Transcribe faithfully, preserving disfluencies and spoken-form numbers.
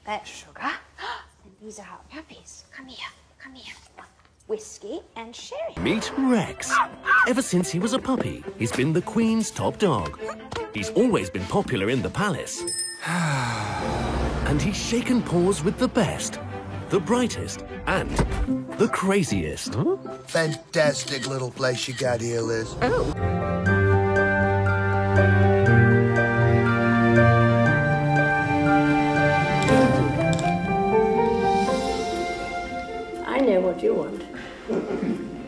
That's sugar. And these are our puppies. Come here, come here. Whiskey and sherry. Meet Rex. Ever since he was a puppy, he's been the Queen's top dog. He's always been popular in the palace. And he's shaken paws with the best, the brightest, and the craziest. Huh? Fantastic little place you got here, Liz. Oh. I know what you want.